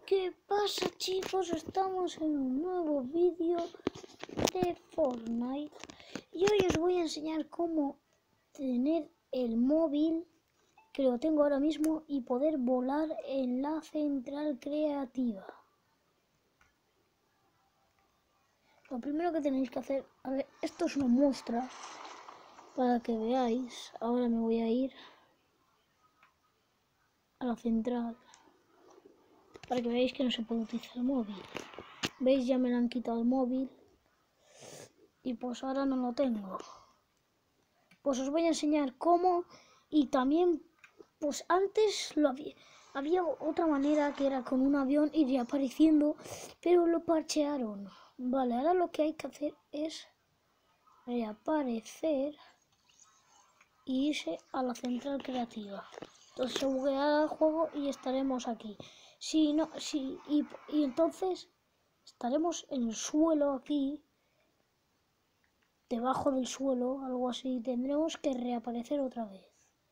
¿Qué pasa, chicos? Estamos en un nuevo vídeo de Fortnite y hoy os voy a enseñar cómo tener el móvil, que lo tengo ahora mismo, y poder volar en la central creativa. Lo primero que tenéis que hacer, a ver, esto es una muestra para que veáis. Ahora me voy a ir a la central para que veáis que no se puede utilizar el móvil. ¿Veis? Ya me lo han quitado el móvil y pues ahora no lo tengo. Pues os voy a enseñar cómo, y también pues antes había otra manera que era con un avión ir apareciendo, pero lo parchearon. Vale, ahora lo que hay que hacer es reaparecer y irse a la central creativa. Entonces se bugueará el juego y estaremos aquí. Si no, y entonces estaremos en el suelo aquí, debajo del suelo, algo así. Tendremos que reaparecer otra vez.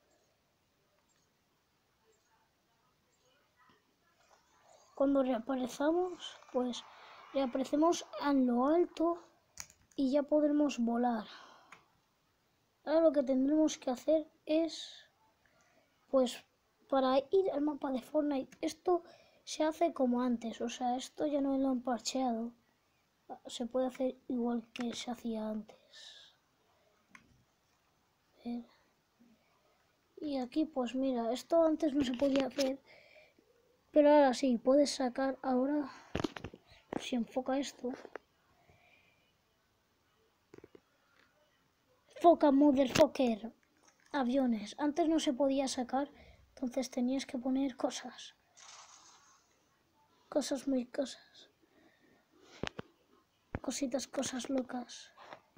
Cuando reaparezcamos, pues reaparecemos en lo alto y ya podremos volar. Ahora lo que tendremos que hacer es, pues, para ir al mapa de Fortnite, esto se hace como antes, o sea, esto ya no lo han parcheado. Se puede hacer igual que se hacía antes. Y aquí, pues mira, esto antes no se podía hacer, pero ahora sí, puedes sacar ahora, si enfoca esto. Foca, motherfucker. Aviones. Antes no se podía sacar, entonces tenías que poner cosas. Cosas muy cosas. Cositas, cosas locas.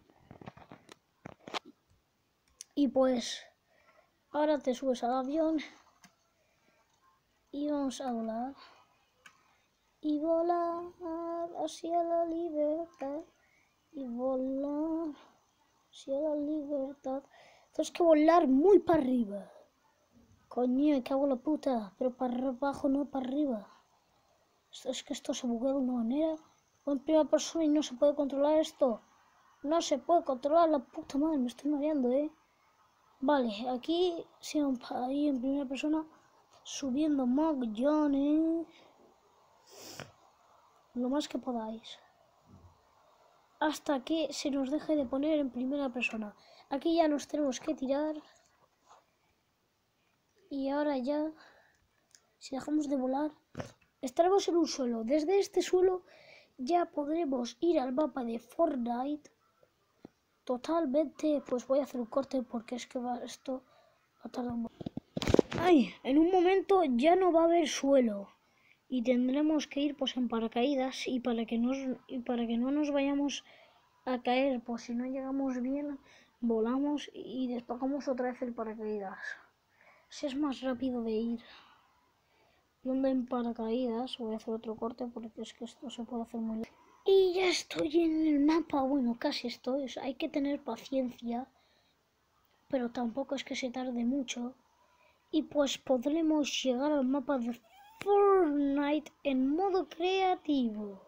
Y pues, ahora te subes al avión y vamos a volar. Y volar hacia la libertad. Y volar hacia la libertad. Tienes que volar muy para arriba. Coño, me cago en la puta. Pero para abajo, no para arriba. Es que esto se buguea de una manera. O en primera persona y no se puede controlar esto. No se puede controlar, la puta madre. Me estoy mareando, Vale, aquí, sí, ahí en primera persona, subiendo mogollones. Lo más que podáis. Hasta que se nos deje de poner en primera persona. Aquí ya nos tenemos que tirar. Y ahora ya, si dejamos de volar, estaremos en un suelo. Desde este suelo ya podremos ir al mapa de Fortnite. Totalmente, pues voy a hacer un corte porque es que esto va a tardar un poco. Ay, en un momento ya no va a haber suelo y tendremos que ir pues en paracaídas y para que no nos vayamos a caer, pues si no llegamos bien, volamos y despegamos otra vez el paracaídas. Si es más rápido de ir. Donde en paracaídas, voy a hacer otro corte porque es que esto se puede hacer muy lento. Y ya estoy en el mapa, bueno, casi estoy, o sea, hay que tener paciencia, pero tampoco es que se tarde mucho. Y pues podremos llegar al mapa de Fortnite en modo creativo.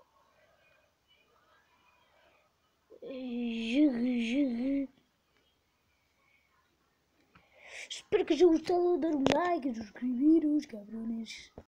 Espero que os haya gustado, dar un like y suscribiros, cabrones.